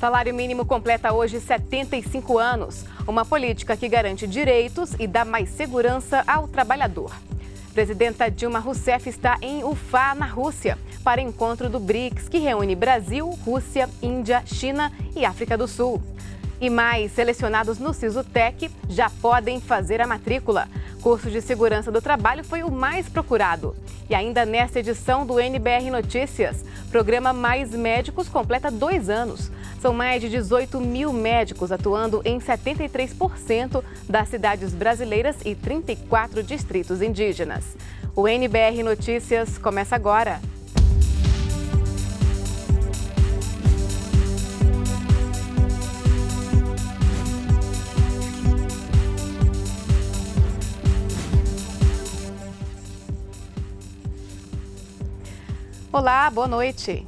Salário mínimo completa hoje 75 anos. Uma política que garante direitos e dá mais segurança ao trabalhador. Presidenta Dilma Rousseff está em Ufá, na Rússia, para encontro do BRICS, que reúne Brasil, Rússia, Índia, China e África do Sul. E mais selecionados no Sisutec já podem fazer a matrícula. Curso de Segurança do Trabalho foi o mais procurado. E ainda nesta edição do NBR Notícias, programa Mais Médicos completa 2 anos. São mais de 18 mil médicos atuando em 73% das cidades brasileiras e 34 distritos indígenas. O NBR Notícias começa agora. Olá, boa noite.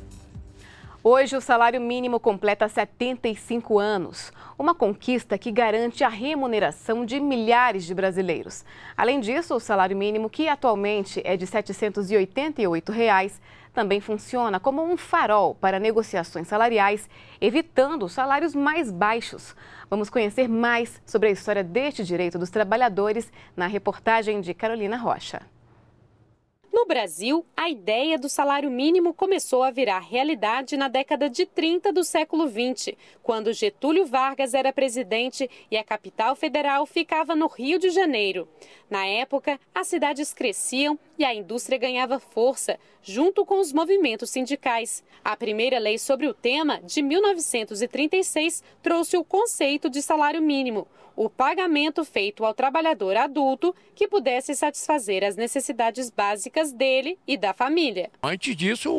Hoje o salário mínimo completa 75 anos, uma conquista que garante a remuneração de milhares de brasileiros. Além disso, o salário mínimo, que atualmente é de R$ 788, também funciona como um farol para negociações salariais, evitando os salários mais baixos. Vamos conhecer mais sobre a história deste direito dos trabalhadores na reportagem de Carolina Rocha. No Brasil, a ideia do salário mínimo começou a virar realidade na década de 30 do século XX, quando Getúlio Vargas era presidente e a capital federal ficava no Rio de Janeiro. Na época, as cidades cresciam e a indústria ganhava força, junto com os movimentos sindicais. A primeira lei sobre o tema, de 1936, trouxe o conceito de salário mínimo, o pagamento feito ao trabalhador adulto que pudesse satisfazer as necessidades básicas dele e da família. Antes disso,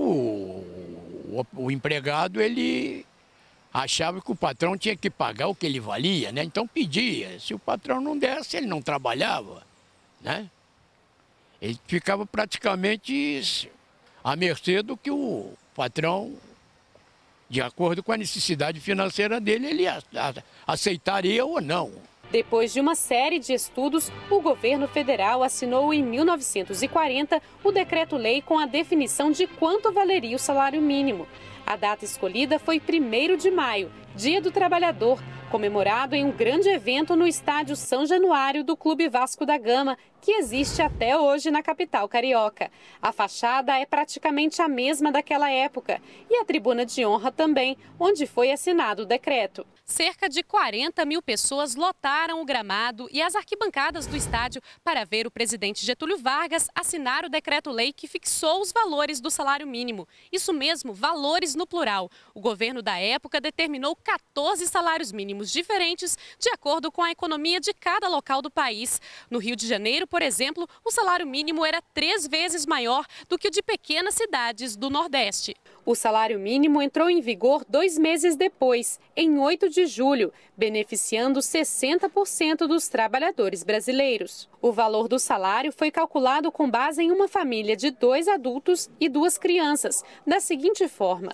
o empregado ele achava que o patrão tinha que pagar o que ele valia, né? Então pedia. Se o patrão não desse, ele não trabalhava, né? Ele ficava praticamente à mercê do que o patrão, de acordo com a necessidade financeira dele, ele aceitaria ou não. Depois de uma série de estudos, o governo federal assinou em 1940 o decreto-lei com a definição de quanto valeria o salário mínimo. A data escolhida foi 1º de maio, Dia do Trabalhador, comemorado em um grande evento no estádio São Januário do Clube Vasco da Gama, que existe até hoje na capital carioca. A fachada é praticamente a mesma daquela época e a tribuna de honra também, onde foi assinado o decreto. Cerca de 40 mil pessoas lotaram o gramado e as arquibancadas do estádio para ver o presidente Getúlio Vargas assinar o decreto-lei que fixou os valores do salário mínimo. Isso mesmo, valores no plural. O governo da época determinou 14 salários mínimos diferentes de acordo com a economia de cada local do país. No Rio de Janeiro, por exemplo, o salário mínimo era 3 vezes maior do que o de pequenas cidades do Nordeste. O salário mínimo entrou em vigor 2 meses depois, em 8 de julho, beneficiando 60% dos trabalhadores brasileiros. O valor do salário foi calculado com base em uma família de 2 adultos e 2 crianças, da seguinte forma: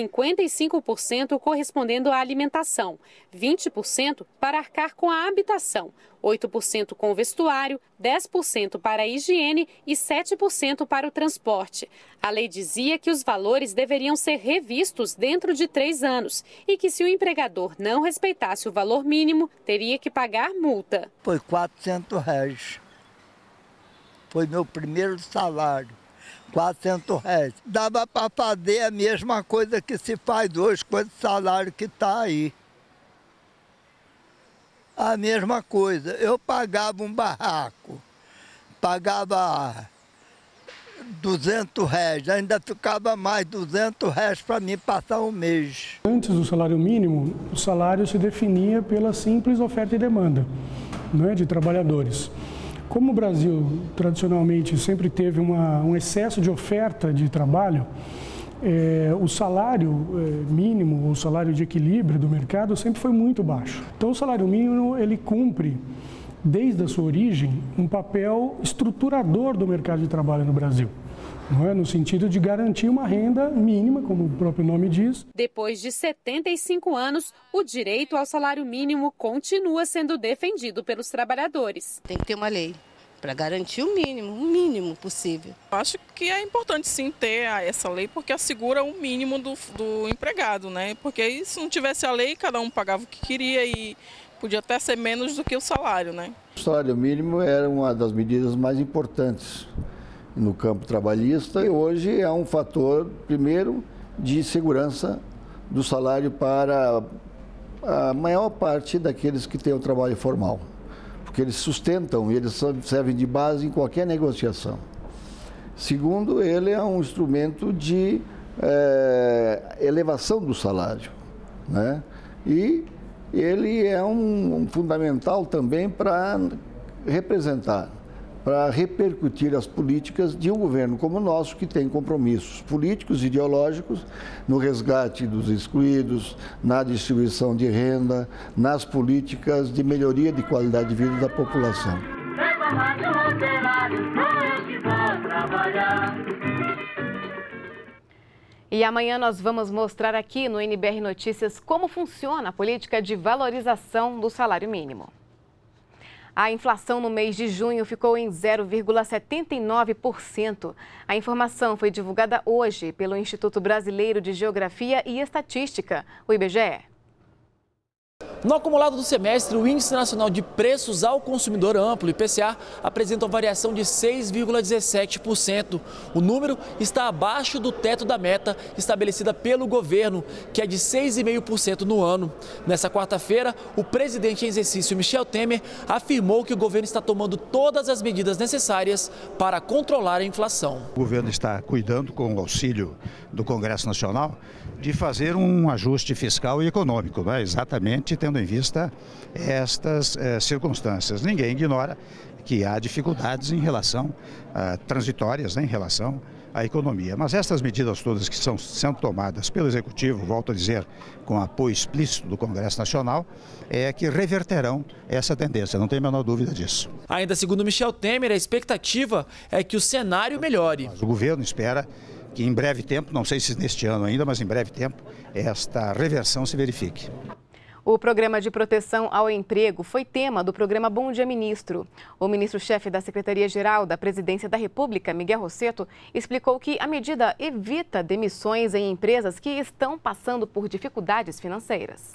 55% correspondendo à alimentação, 20% para arcar com a habitação, 8% com o vestuário, 10% para a higiene e 7% para o transporte. A lei dizia que os valores deveriam ser revistos dentro de 3 anos e que, se o empregador não respeitasse o valor mínimo, teria que pagar multa. Foi R$400. Foi meu primeiro salário. R$400. Dava para fazer a mesma coisa que se faz hoje com esse salário que está aí. A mesma coisa. Eu pagava um barraco, pagava R$200, ainda ficava mais R$200 para mim passar um mês. Antes do salário mínimo, o salário se definia pela simples oferta e demanda, né, de trabalhadores. Como o Brasil tradicionalmente sempre teve um excesso de oferta de trabalho, o salário mínimo, o salário de equilíbrio do mercado sempre foi muito baixo. Então o salário mínimo ele cumpre, desde a sua origem, um papel estruturador do mercado de trabalho no Brasil. Não é? No sentido de garantir uma renda mínima, como o próprio nome diz. Depois de 75 anos, o direito ao salário mínimo continua sendo defendido pelos trabalhadores. Tem que ter uma lei para garantir o mínimo possível. Acho que é importante sim ter essa lei, porque assegura o mínimo do empregado, né? Porque se não tivesse a lei, cada um pagava o que queria e podia até ser menos do que o salário, né? O salário mínimo era uma das medidas mais importantes no campo trabalhista e hoje é um fator, primeiro, de segurança do salário para a maior parte daqueles que têm o trabalho formal, porque eles sustentam e eles servem de base em qualquer negociação. Segundo, ele é um instrumento de elevação do salário, né? E ele é um fundamental também para representar, para repercutir as políticas de um governo como o nosso, que tem compromissos políticos e ideológicos no resgate dos excluídos, na distribuição de renda, nas políticas de melhoria de qualidade de vida da população. E amanhã nós vamos mostrar aqui no NBR Notícias como funciona a política de valorização do salário mínimo. A inflação no mês de junho ficou em 0,79%. A informação foi divulgada hoje pelo Instituto Brasileiro de Geografia e Estatística, o IBGE. No acumulado do semestre, o Índice Nacional de Preços ao Consumidor Amplo, IPCA, apresenta uma variação de 6,17%. O número está abaixo do teto da meta estabelecida pelo governo, que é de 6,5% no ano. Nessa quarta-feira, o presidente em exercício, Michel Temer, afirmou que o governo está tomando todas as medidas necessárias para controlar a inflação. O governo está cuidando, com o auxílio do Congresso Nacional, de fazer um ajuste fiscal e econômico, né? Exatamente tendo em vista estas circunstâncias. Ninguém ignora que há dificuldades em relação transitórias, né, em relação à economia. Mas estas medidas todas que estão sendo tomadas pelo Executivo, volto a dizer, com apoio explícito do Congresso Nacional, é que reverterão essa tendência, não tem a menor dúvida disso. Ainda segundo Michel Temer, a expectativa é que o cenário melhore. O governo espera que em breve tempo, não sei se neste ano ainda, mas em breve tempo, esta reversão se verifique. O Programa de Proteção ao Emprego foi tema do programa Bom Dia Ministro. O ministro-chefe da Secretaria-Geral da Presidência da República, Miguel Rossetto, explicou que a medida evita demissões em empresas que estão passando por dificuldades financeiras.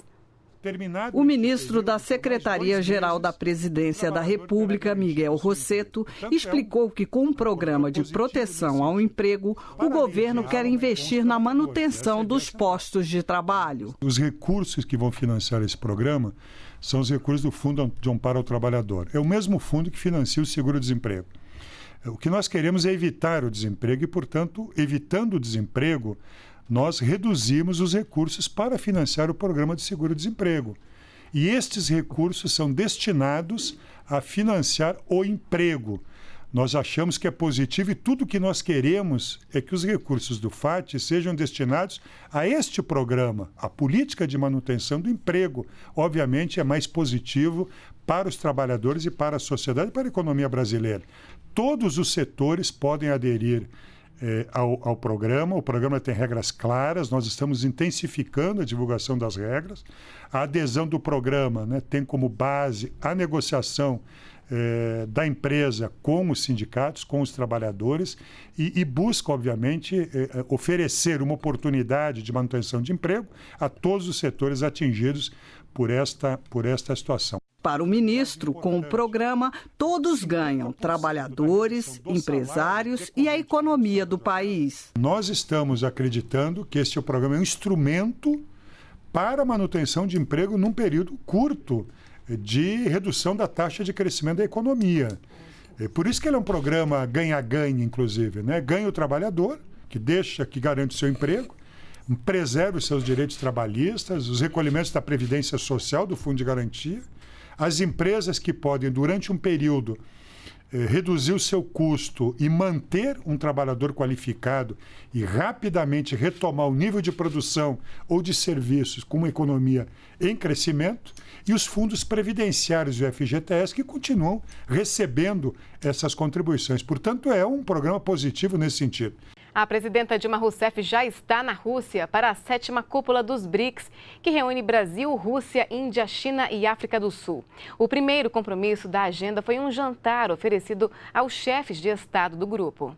O ministro da Secretaria-Geral da Presidência da República, Miguel Rossetto, explicou que com o programa de proteção ao emprego, o governo quer investir na manutenção dos postos de trabalho. Os recursos que vão financiar esse programa são os recursos do Fundo de Amparo ao Trabalhador. É o mesmo fundo que financia o seguro-desemprego. O que nós queremos é evitar o desemprego e, portanto, evitando o desemprego, nós reduzimos os recursos para financiar o programa de seguro-desemprego. E estes recursos são destinados a financiar o emprego. Nós achamos que é positivo e tudo o que nós queremos é que os recursos do FAT sejam destinados a este programa, a política de manutenção do emprego. Obviamente é mais positivo para os trabalhadores e para a sociedade e para a economia brasileira. Todos os setores podem aderir ao programa. O programa tem regras claras, nós estamos intensificando a divulgação das regras. A adesão do programa, né, tem como base a negociação da empresa com os sindicatos, com os trabalhadores e busca, obviamente, oferecer uma oportunidade de manutenção de emprego a todos os setores atingidos por esta situação. Para o ministro, com o programa, todos ganham, trabalhadores, empresários e a economia do país. Nós estamos acreditando que este programa é um instrumento para a manutenção de emprego num período curto de redução da taxa de crescimento da economia. Por isso que ele é um programa ganha-ganha, inclusive, né? Ganha o trabalhador, que garante o seu emprego, preserva os seus direitos trabalhistas, os recolhimentos da Previdência Social, do Fundo de Garantia. As empresas que podem, durante um período, reduzir o seu custo e manter um trabalhador qualificado e rapidamente retomar o nível de produção ou de serviços com uma economia em crescimento, e os fundos previdenciários do FGTS que continuam recebendo essas contribuições. Portanto, é um programa positivo nesse sentido. A presidenta Dilma Rousseff já está na Rússia para a 7ª cúpula dos BRICS, que reúne Brasil, Rússia, Índia, China e África do Sul. O primeiro compromisso da agenda foi um jantar oferecido aos chefes de Estado do grupo.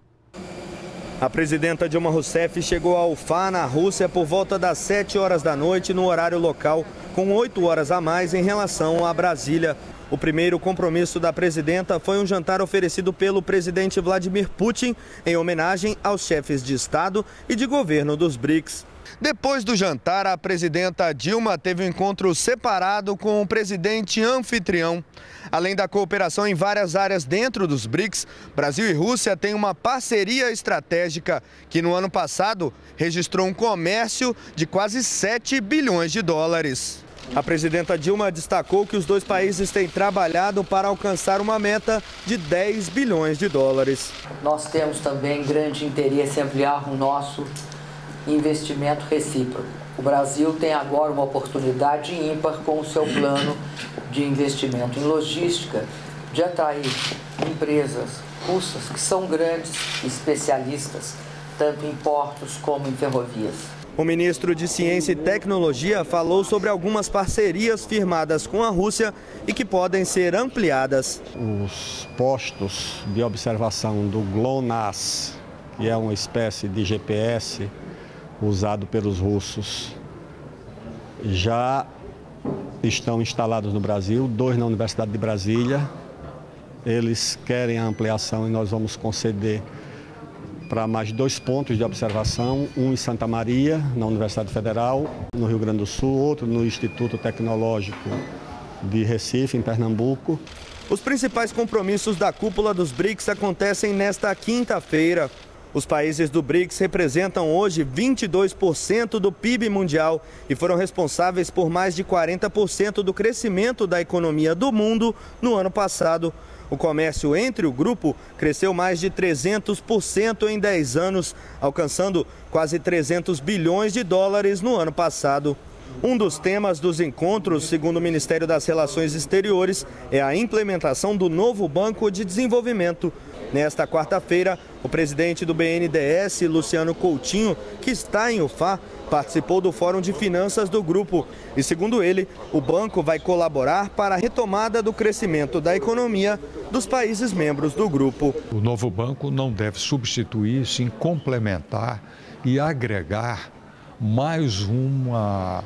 A presidenta Dilma Rousseff chegou a Ufá, na Rússia, por volta das 7 horas da noite, no horário local, com 8 horas a mais em relação a Brasília. O primeiro compromisso da presidenta foi um jantar oferecido pelo presidente Vladimir Putin em homenagem aos chefes de Estado e de governo dos BRICS. Depois do jantar, a presidenta Dilma teve um encontro separado com o presidente anfitrião. Além da cooperação em várias áreas dentro dos BRICS, Brasil e Rússia têm uma parceria estratégica que no ano passado registrou um comércio de quase 7 bilhões de dólares. A presidenta Dilma destacou que os dois países têm trabalhado para alcançar uma meta de 10 bilhões de dólares. Nós temos também grande interesse em ampliar o nosso investimento recíproco. O Brasil tem agora uma oportunidade ímpar com o seu plano de investimento em logística de atrair empresas russas que são grandes especialistas, tanto em portos como em ferrovias. O ministro de Ciência e Tecnologia falou sobre algumas parcerias firmadas com a Rússia e que podem ser ampliadas. Os postos de observação do GLONASS, que é uma espécie de GPS usado pelos russos, já estão instalados no Brasil, 2 na Universidade de Brasília. Eles querem a ampliação e nós vamos conceder para mais 2 pontos de observação, um em Santa Maria, na Universidade Federal, no Rio Grande do Sul, outro no Instituto Tecnológico de Recife, em Pernambuco. Os principais compromissos da cúpula dos BRICS acontecem nesta quinta-feira. Os países do BRICS representam hoje 22% do PIB mundial e foram responsáveis por mais de 40% do crescimento da economia do mundo no ano passado. O comércio entre o grupo cresceu mais de 300% em 10 anos, alcançando quase 300 bilhões de dólares no ano passado. Um dos temas dos encontros, segundo o Ministério das Relações Exteriores, é a implementação do novo Banco de Desenvolvimento. Nesta quarta-feira, o presidente do BNDES, Luciano Coutinho, que está em Ufá, participou do Fórum de Finanças do grupo e, segundo ele, o banco vai colaborar para a retomada do crescimento da economia dos países membros do grupo. O novo banco não deve substituir, sim complementar e agregar mais uma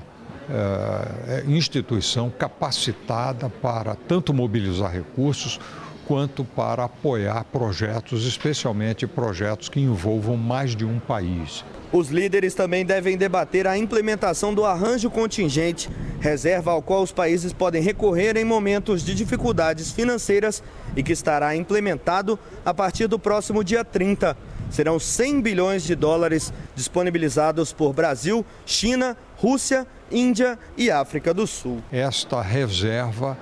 instituição capacitada para tanto mobilizar recursos quanto para apoiar projetos, especialmente projetos que envolvam mais de um país. Os líderes também devem debater a implementação do arranjo contingente, reserva ao qual os países podem recorrer em momentos de dificuldades financeiras e que estará implementado a partir do próximo dia 30. Serão 100 bilhões de dólares disponibilizados por Brasil, China, Rússia, Índia e África do Sul. Esta reserva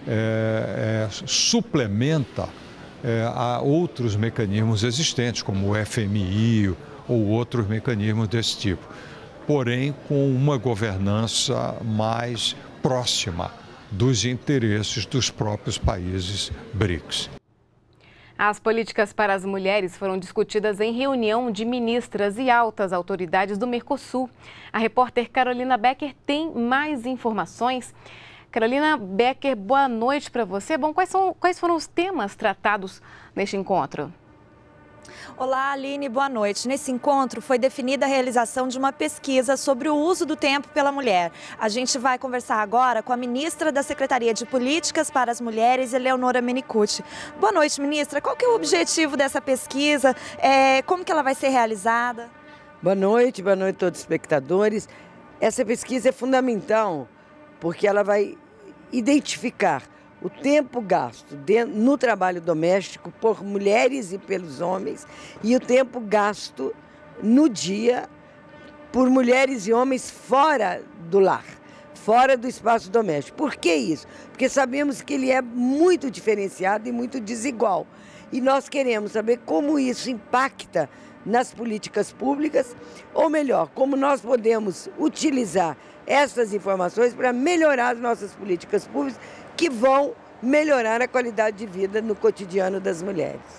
suplementa a outros mecanismos existentes, como o FMI ou outros mecanismos desse tipo, porém com uma governança mais próxima dos interesses dos próprios países BRICS. As políticas para as mulheres foram discutidas em reunião de ministras e altas autoridades do Mercosul. A repórter Carolina Becker tem mais informações. Carolina Becker, boa noite para você. Bom, quais foram os temas tratados neste encontro? Olá, Aline, boa noite. Nesse encontro foi definida a realização de uma pesquisa sobre o uso do tempo pela mulher. A gente vai conversar agora com a ministra da Secretaria de Políticas para as Mulheres, Eleonora Menicucci. Boa noite, ministra. Qual que é o objetivo dessa pesquisa? Como que ela vai ser realizada? Boa noite a todos os espectadores. Essa pesquisa é fundamental porque ela vai identificar o tempo gasto no trabalho doméstico por mulheres e pelos homens e o tempo gasto no dia por mulheres e homens fora do lar, fora do espaço doméstico. Por que isso? Porque sabemos que ele é muito diferenciado e muito desigual. E nós queremos saber como isso impacta nas políticas públicas, ou melhor, como nós podemos utilizar essas informações para melhorar as nossas políticas públicas que vão melhorar a qualidade de vida no cotidiano das mulheres.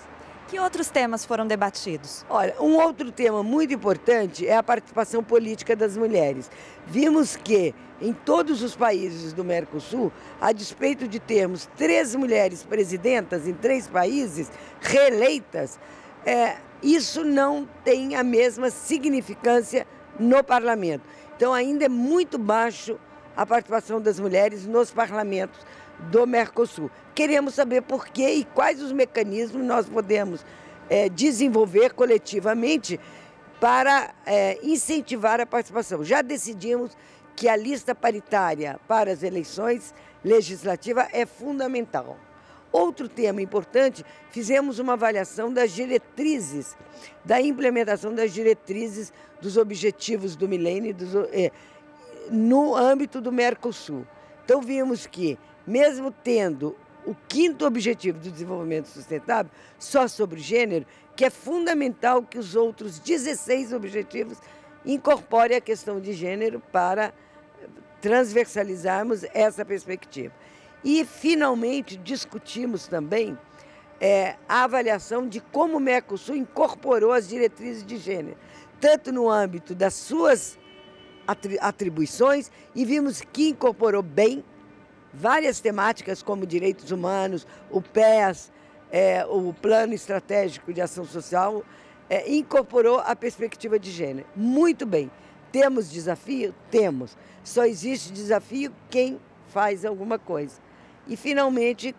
Que outros temas foram debatidos? Olha, um outro tema muito importante é a participação política das mulheres. Vimos que em todos os países do Mercosul, a despeito de termos 3 mulheres presidentas em 3 países reeleitas, isso não tem a mesma significância no parlamento. Então ainda é muito baixo a participação das mulheres nos parlamentos do Mercosul. Queremos saber por quê e quais os mecanismos nós podemos desenvolver coletivamente para incentivar a participação. Já decidimos que a lista paritária para as eleições legislativas é fundamental. Outro tema importante, fizemos uma avaliação das diretrizes, da implementação das diretrizes dos objetivos do milênio no âmbito do Mercosul. Então vimos que, mesmo tendo o 5º objetivo do desenvolvimento sustentável, só sobre gênero, que é fundamental que os outros 16 objetivos incorporem a questão de gênero para transversalizarmos essa perspectiva. E, finalmente, discutimos também a avaliação de como o Mercosul incorporou as diretrizes de gênero, tanto no âmbito das suas atribuições, e vimos que incorporou bem várias temáticas como direitos humanos, o PES, o Plano Estratégico de Ação Social, incorporou a perspectiva de gênero. Muito bem. Temos desafio? Temos. Só existe desafio quem faz alguma coisa. E, finalmente,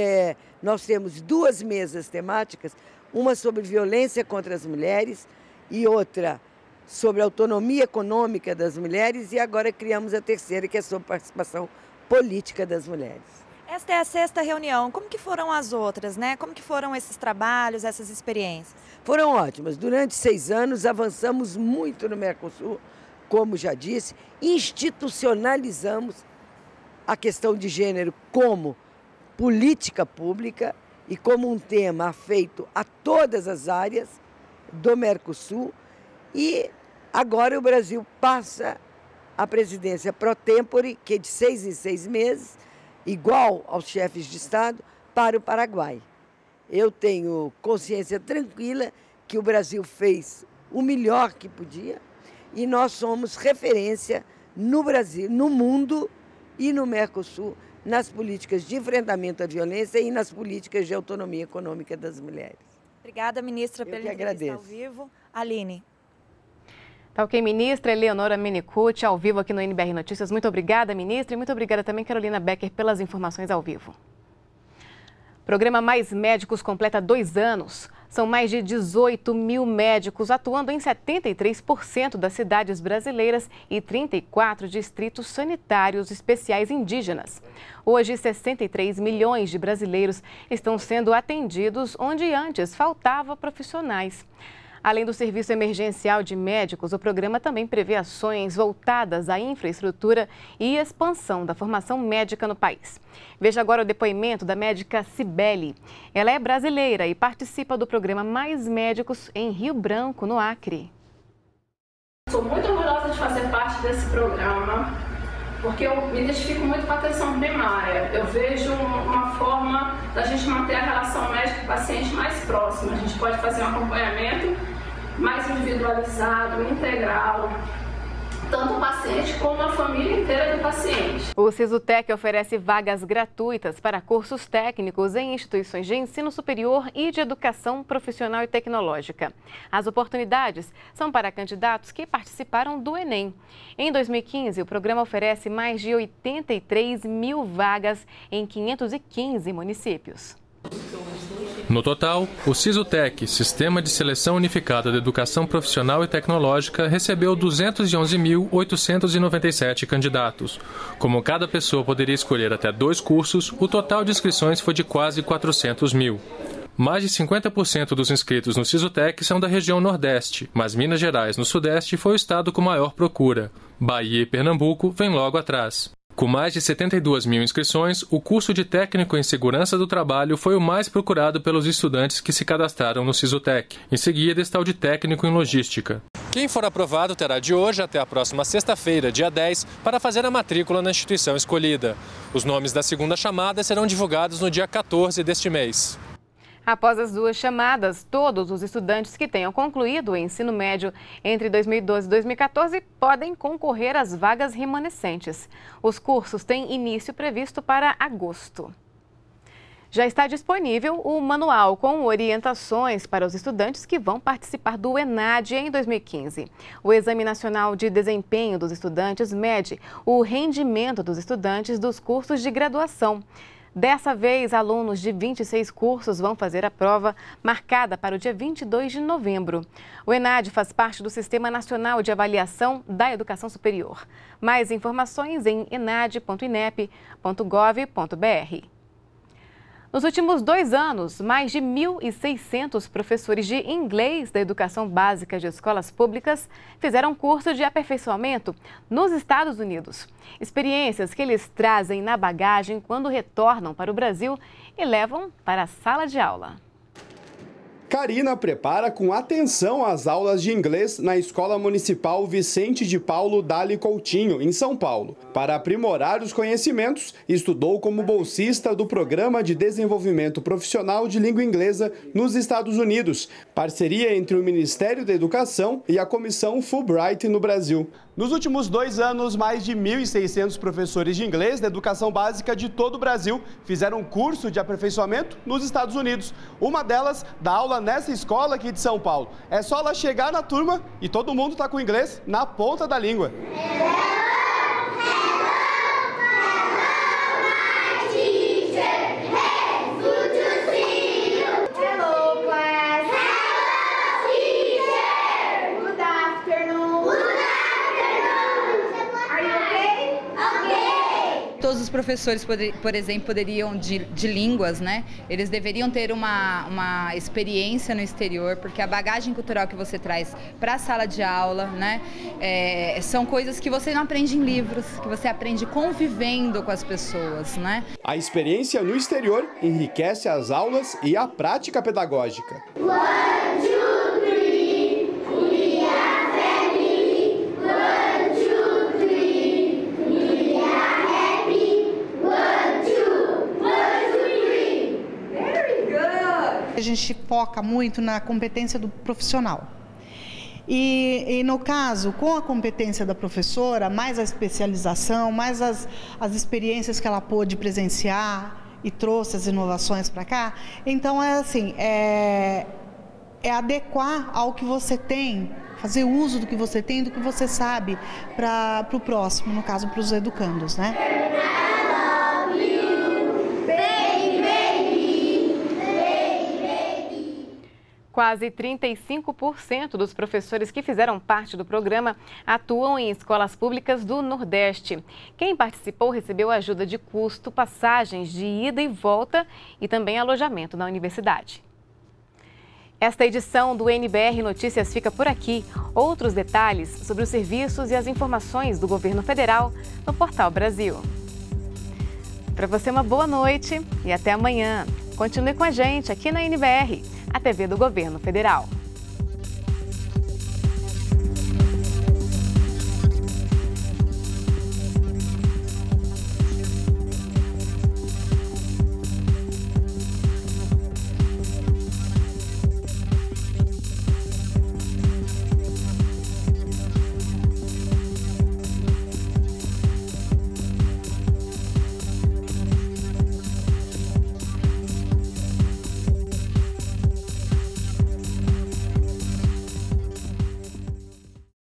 nós temos 2 mesas temáticas, uma sobre violência contra as mulheres e outra sobre autonomia econômica das mulheres, e agora criamos a terceira, que é sobre participação política das mulheres. Esta é a 6ª reunião. Como que foram as outras, né? Como que foram esses trabalhos, essas experiências? Foram ótimas. Durante 6 anos avançamos muito no Mercosul, como já disse, institucionalizamos a questão de gênero como política pública e como um tema afeito a todas as áreas do Mercosul. E agora o Brasil passa a presidência pro tempore, que é de 6 em 6 meses, igual aos chefes de Estado, para o Paraguai. Eu tenho consciência tranquila que o Brasil fez o melhor que podia e nós somos referência no Brasil, no mundo e no Mercosul, nas políticas de enfrentamento à violência e nas políticas de autonomia econômica das mulheres. Obrigada, ministra, pela entrevista ao vivo. Aline. Tá ok, ministra Eleonora Menicucci, ao vivo aqui no NBR Notícias. Muito obrigada, ministra, e muito obrigada também, Carolina Becker, pelas informações ao vivo. O programa Mais Médicos completa 2 anos. São mais de 18 mil médicos atuando em 73% das cidades brasileiras e 34 distritos sanitários especiais indígenas. Hoje, 63 milhões de brasileiros estão sendo atendidos onde antes faltava profissionais. Além do serviço emergencial de médicos, o programa também prevê ações voltadas à infraestrutura e expansão da formação médica no país. Veja agora o depoimento da médica Cibele. Ela é brasileira e participa do programa Mais Médicos em Rio Branco, no Acre. Sou muito orgulhosa de fazer parte desse programa, porque eu me identifico muito com a atenção primária. Eu vejo uma forma da gente manter a relação médico-paciente mais próxima. A gente pode fazer um acompanhamento mais individualizado, integral, tanto o paciente como a família inteira do paciente. O Sisutec oferece vagas gratuitas para cursos técnicos em instituições de ensino superior e de educação profissional e tecnológica. As oportunidades são para candidatos que participaram do Enem. Em 2015, o programa oferece mais de 83 mil vagas em 515 municípios. No total, o Sisutec, Sistema de Seleção Unificada de Educação Profissional e Tecnológica, recebeu 211.897 candidatos. Como cada pessoa poderia escolher até 2 cursos, o total de inscrições foi de quase 400 mil. Mais de 50% dos inscritos no Sisutec são da região Nordeste, mas Minas Gerais, no Sudeste, foi o estado com maior procura. Bahia e Pernambuco vêm logo atrás. Com mais de 72 mil inscrições, o curso de técnico em segurança do trabalho foi o mais procurado pelos estudantes que se cadastraram no Sisutec. Em seguida está o de técnico em logística. Quem for aprovado terá de hoje até a próxima sexta-feira, dia 10, para fazer a matrícula na instituição escolhida. Os nomes da segunda chamada serão divulgados no dia 14 deste mês. Após as duas chamadas, todos os estudantes que tenham concluído o ensino médio entre 2012 e 2014 podem concorrer às vagas remanescentes. Os cursos têm início previsto para agosto. Já está disponível o manual com orientações para os estudantes que vão participar do ENAD em 2015. O Exame Nacional de Desempenho dos Estudantes mede o rendimento dos estudantes dos cursos de graduação. Dessa vez, alunos de 26 cursos vão fazer a prova marcada para o dia 22 de novembro. O ENAD faz parte do Sistema Nacional de Avaliação da Educação Superior. Mais informações em enad.inep.gov.br. Nos últimos 2 anos, mais de 1.600 professores de inglês da educação básica de escolas públicas fizeram curso de aperfeiçoamento nos Estados Unidos. Experiências que eles trazem na bagagem quando retornam para o Brasil e levam para a sala de aula. Karina prepara com atenção as aulas de inglês na Escola Municipal Vicente de Paulo Dali Coutinho, em São Paulo. Para aprimorar os conhecimentos, estudou como bolsista do Programa de Desenvolvimento Profissional de Língua Inglesa nos Estados Unidos, parceria entre o Ministério da Educação e a Comissão Fulbright no Brasil. Nos últimos 2 anos, mais de 1.600 professores de inglês da educação básica de todo o Brasil fizeram um curso de aperfeiçoamento nos Estados Unidos. Uma delas dá aula nessa escola aqui de São Paulo. É só ela chegar na turma e todo mundo está com o inglês na ponta da língua. Todos os professores, por exemplo, poderiam de línguas, né? Eles deveriam ter uma experiência no exterior, porque a bagagem cultural que você traz para a sala de aula, né? São coisas que você não aprende em livros, que você aprende convivendo com as pessoas, né? A experiência no exterior enriquece as aulas e a prática pedagógica. A gente foca muito na competência do profissional. E no caso, com a competência da professora, mais a especialização, mais as experiências que ela pôde presenciar e trouxe as inovações para cá, então é adequar ao que você tem, fazer uso do que você tem, do que você sabe para o próximo, no caso para os educandos, né? Quase 35% dos professores que fizeram parte do programa atuam em escolas públicas do Nordeste. Quem participou recebeu ajuda de custo, passagens de ida e volta e também alojamento na universidade. Esta edição do NBR Notícias fica por aqui. Outros detalhes sobre os serviços e as informações do governo federal no Portal Brasil. Para você, uma boa noite e até amanhã. Continue com a gente aqui na NBR, a TV do Governo Federal.